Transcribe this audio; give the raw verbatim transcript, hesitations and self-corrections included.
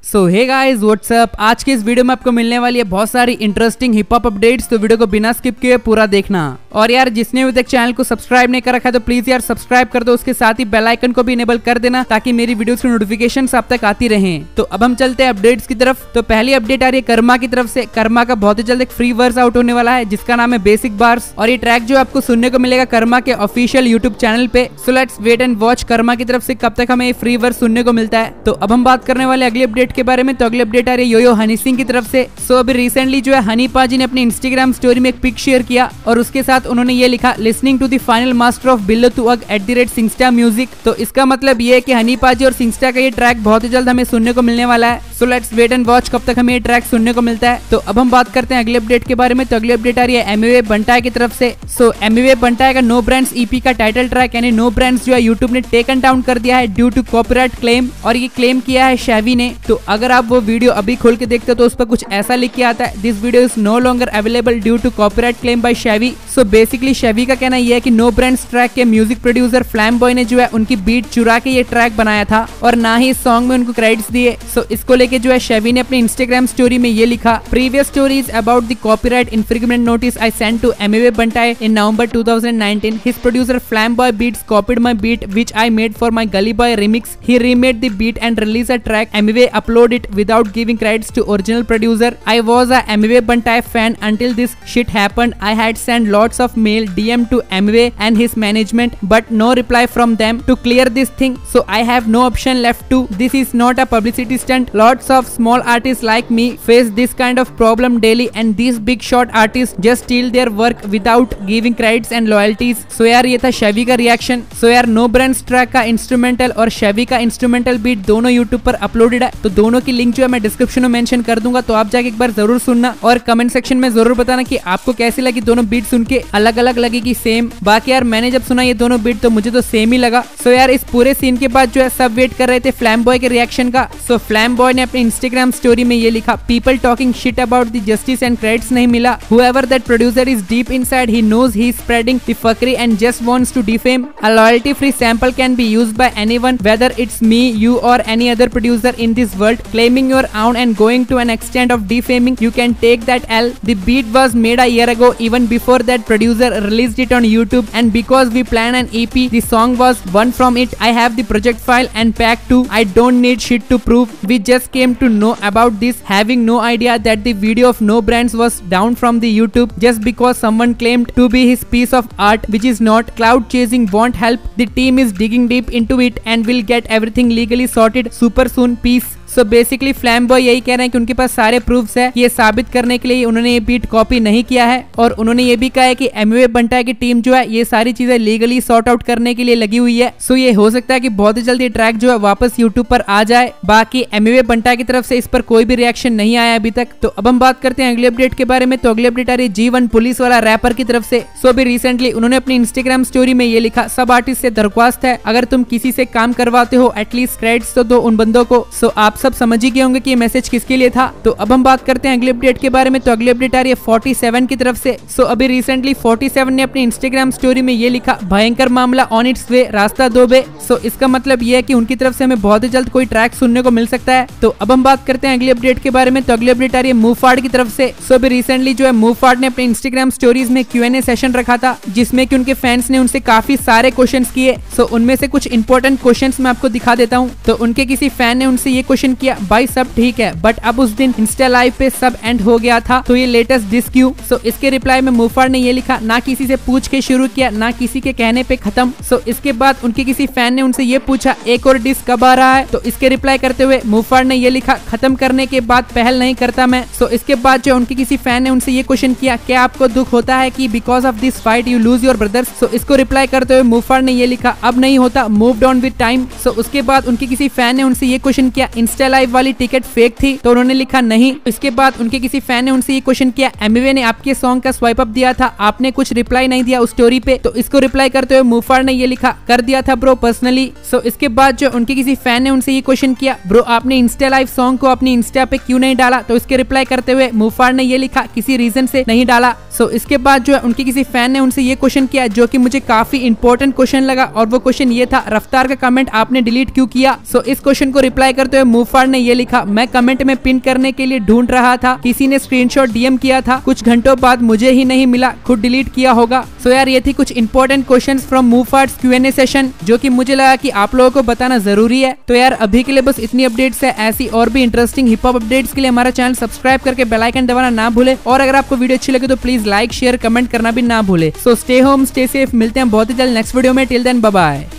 सो hey guys what's up, आज के इस वीडियो में आपको मिलने वाली है बहुत सारी इंटरेस्टिंग हिप हॉप अपडेट्स, तो वीडियो को बिना स्किप किए पूरा देखना। और यार जिसने अभी तक चैनल को सब्सक्राइब नहीं कर रखा है तो प्लीज यार सब्सक्राइब कर दो, उसके साथ ही बेल आइकन को भी इनेबल कर देना ताकि मेरी वीडियोस की नोटिफिकेशंस आप तक आती रहें। तो अब हम चलते हैं अपडेट्स की तरफ। तो पहली अपडेट आ रही है कर्मा की तरफ से। कर्मा का बहुत ही जल्द एक फ्री वर्स आउट होने वाला है जिसका नाम है बेसिक बार्स, और ये ट्रैक जो आपको सुनने को मिलेगा कर्मा के ऑफिशियल यूट्यूब चैनल पे। So let's wait and watch Karma की तरफ से कब तक हमें फ्री वर्स सुनने को मिलता है। तो अब हम बात करने वाले अगली अपडेट के बारे में। तो अगली अपडेट आ रही है योयो हनी सिंह की तरफ से। सो अभी रिसेंटली जो है हनी पाजी ने अपनी इंस्टाग्राम स्टोरी में एक पिक शेयर किया और उसके साथ उन्होंने ये लिखा, listening to the final master of Billo Tu Agg at the rate Singhsta music. तो इसका मतलब ये है कि हनी पाजी और सिंगस्टा का ये ट्रैक बहुत ही जल्द हमें सुनने को मिलने वाला है। So let's wait and watch कब तक हमें ये ट्रैक सुनने को मिलता है। तो अब हम बात करते हैं अगले अपडेट के बारे में। तो अगली अपडेट आ रही है एमवे बंटाई की तरफ से। सो एमवे बंटाई का नो ब्रांड्स ईपी का टाइटल ट्रैक यानी नो ब्रांड्स जो है यूट्यूब ने टेकन डाउन कर दिया है ड्यू टू कॉपीराइट क्लेम, और ये क्लेम किया है शैवी ने। तो अगर आप वो वीडियो अभी खोल के देखते हो तो उस पर कुछ ऐसा लिख के आता है, this video is no longer available due to copyright claim by Shaevy. So basically Shaevy का कहना यह है कि नो ब्रांड्स ट्रैक के म्यूजिक प्रोड्यूसर फ्लैम बॉय ने जो है उनकी बीट चुरा के ये ट्रैक बनाया था और ना ही इस सॉन्ग में उनको क्रेडिट्स दिए। सो इसको लेके जो है शैवी ने अपनी इंस्टाग्राम स्टोरी में ये लिखा, previous stories about the copyright infringement notice I sent to Emiway Bantai in November two thousand nineteen. His producer Flam Boy Beats copied my beat which I made for my Gully Boy remix. He remade the beat and released a track. M W upload it without giving credits to original producer. I was a M W Bantai fan until this shit happened. I had sent lots of mail D M to M W and his management but no reply from them to clear this thing. So I have no option left to. This is not a publicity stunt. Lots of small artists like me face this kind of problem daily and these big shot artists just steal their work without giving credits and loyalties. So यार ये था शैवी का reaction. So यार no brands track का instrumental और शैवी का instrumental beat दोनों YouTube पर अपलोडेड है, तो दोनों की लिंक जो है मैं डिस्क्रिप्शन में मेंशन कर दूंगा, तो आप जाके एक बार जरूर सुनना और कमेंट सेक्शन में जरूर बताना कि आपको कैसी लगी दोनों बीट सुन के, अलग अलग लगी कि सेम। बाकी यार मैंने जब सुना ये दोनों बीट तो मुझे तो सेम ही लगा। सो यार इस पूरे सीन के बाद जो है सब वेट कर रहे थे फ्लैम बॉय के रिएक्शन का। सो फ्लैम बॉय ने अपने इंस्टाग्राम स्टोरी में ये लिखा, people talking shit about the justice and credits नहीं मिला, whoever that producer is deep inside he knows he is spreading the fuckery and just wants to defame. A loyalty free sample can be used by anyone, whether it's me, you or any other producer in this world. Claiming your own and going to an extent of defaming, you can take that L. The beat was made a year ago even before that producer released it on YouTube, and because we plan an E P the song was one from it. I have the project file and pack too. I don't need shit to prove. We just came to know about this having no idea that the video of No Brands was down from the YouTube just because someone claimed to be his piece of art, which is not. Cloud chasing won't help. The team is digging deep into it and will get everything legally sorted super soon. Peace. So basically Flam Boy यही कह रहे हैं कि उनके पास सारे proofs है, ये साबित करने के लिए उन्होंने ये बीट कॉपी नहीं किया है, और उन्होंने ये भी कहा है कि एमवे बंटाई की टीम जो है ये सारी चीजें लीगली सॉर्ट आउट करने के लिए लगी हुई है। सो ये हो सकता है कि बहुत ही जल्दी ये ट्रैक जो है वापस यूट्यूब पर आ जाए। बाकी एमवे बंटाई की तरफ से इस पर कोई भी रिएक्शन नहीं आया अभी तक। तो अब हम बात करते हैं अगले अपडेट के बारे में। तो अगले अपडेट आ रही है जी वन पुलिस वाला रैपर की तरफ से। सो अभी रिसेंटली उन्होंने अपनी इंस्टाग्राम स्टोरी में ये लिखा, सब आर्टिस्ट से दरख्वास्त है, अगर तुम किसी से काम करवाते हो एटलीस्ट क्रेडिट्स तो दो उन बंदों को। सो आप सब समझ ही गए होंगे कि ये मैसेज किसके लिए था। तो अब हम बात करते हैं अगले अपडेट के बारे में। तो अगले अपडेट आ रही है फोर्टी सेवन की तरफ से। सो अभी रिसेंटली फोर्टी सेवन ने अपनी इंस्टाग्राम स्टोरी में ये लिखा, भयंकर मामला ऑन इट्स वे, रास्ता दो बे। सो इसका मतलब ये है कि उनकी तरफ से हमें बहुत ही जल्द कोई ट्रैक सुनने को मिल सकता है। तो अब हम बात करते हैं अगले अपडेट के बारे में। तो अगले अपडेट आ रही है मूफार्ड की तरफ से। सो अभी रिसेंटली जो है मूफार्ड ने अपने इंस्टाग्राम स्टोरीज में क्यू एन ए सेशन रखा था जिसमें कि उनके फैंस ने उनसे काफी सारे क्वेश्चंस किए। सो उनमें से कुछ इंपॉर्टेंट क्वेश्चंस मैं आपको दिखा देता हूँ। तो उनके किसी फैन ने उनसे ये क्वेश्चन किया, भाई सब ठीक है बट अब उस दिन इंस्टा लाइव पे सब एंड हो गया था, तो ये लेटेस्ट डिस क्यों? सो इसके रिप्लाई में मूफार्ड ने ये लिखा, ना किसी से पूछ के शुरू किया ना किसी के कहने पे खत्म। सो इसके बाद उनके किसी फैन ने उनसे ये पूछा, एक और डिस कब आ रहा है? तो इसके रिप्लाई करते हुए मूफार्ड ने ये लिखा, खत्म करने के बाद पहल नहीं करता मैं। सो इसके बाद जो उनके किसी फैन ने उनसे ये क्वेश्चन किया, क्या आपको दुख होता है कि because of this fight you lose your brothers? So इसको रिप्लाई करते हुए मूफार्ड ने ये लिखा, अब नहीं होता, moved on with time. So उसके बाद उनके किसी फैन ने उनसे ये क्वेश्चन किया, इंस्टा लाइव वाली टिकट फेक थी? तो उन्होंने लिखा नहीं। इसके बाद उनके किसी फैन ने उनसे ये क्वेश्चन किया, एमवे ने आपके सॉन्ग का स्वाइप अप दिया था, आपने कुछ रिप्लाई नहीं दिया उस स्टोरी पे? तो इसको रिप्लाई करते हुए मूफार्ड ने ये लिखा, कर दिया था ब्रो पर्सनली। सो इसके बाद जो उनके किसी फैन ने उनसे ये क्वेश्चन किया, ब्रो आपने इंस्टा लाइव सॉन्ग को अपनी इंस्टा पे क्यों नहीं डाला? तो इसके रिप्लाई करते हुए मूफार्ड ने ये लिखा, किसी रीजन से नहीं डाला। सो इसके बाद जो है उनके किसी फैन ने उनसे ये क्वेश्चन किया जो कि मुझे काफी इंपॉर्टेंट क्वेश्चन लगा, और वो क्वेश्चन ये था, रफ्तार का कमेंट आपने डिलीट क्यों किया? सो इस क्वेश्चन को रिप्लाई करते हुए मूव मुफाड ने ये लिखा, मैं कमेंट में पिन करने के लिए ढूंढ रहा था, किसी ने स्क्रीनशॉट डीएम किया था, कुछ घंटों बाद मुझे ही नहीं मिला, खुद डिलीट किया होगा। सो यार ये थी कुछ important questions from Muhfaad's Q n A session, जो कि मुझे लगा कि आप लोगों को बताना जरूरी है। तो यार अभी के लिए बस इतनी अपडेट्स है। ऐसी और भी इंटरेस्टिंग हिप हॉप अपडेट्स के लिए हमारा चैनल सब्सक्राइब करके बेल आइकन दबाना ना भूले। और अगर आपको वीडियो अच्छी लगे तो प्लीज लाइक शेयर कमेंट करना भी ना भूले। So stay home stay safe, मिलते हैं बहुत ही जल्द नेक्स्ट वीडियो में। Till then bye bye.